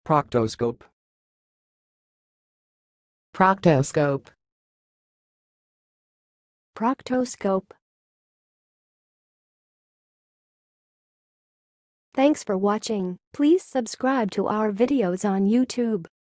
Proctoscope. Proctoscope. Proctoscope. Thanks for watching. Please subscribe to our videos on YouTube.